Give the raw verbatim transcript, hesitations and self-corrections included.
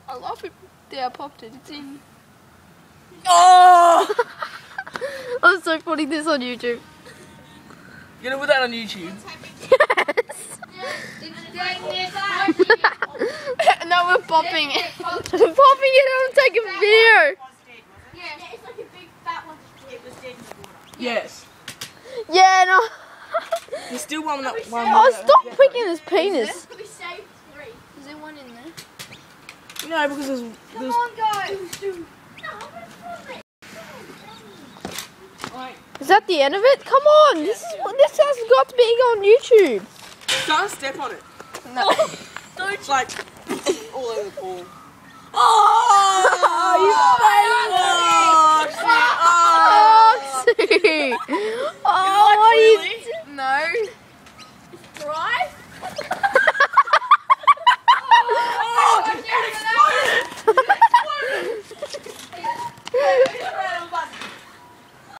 I love it. There, I popped it. It's in. Oh! I'm so putting this on YouTube. You're gonna put that on YouTube? Yes! No, we're popping it. I'm popping it and I'm taking video. Yeah, it's like a big fat one. It was dead in the water. Yes. Yeah, no. There's still one that one. Oh, stop picking his penis. We saved three. Is there one in there? No, because there's. Come there's on, guys. No, I'm gonna pop it. Is that the end of it? Come on, this is this has got to be on YouTube. Don't step on it. No. It's like all over the pool. Oh!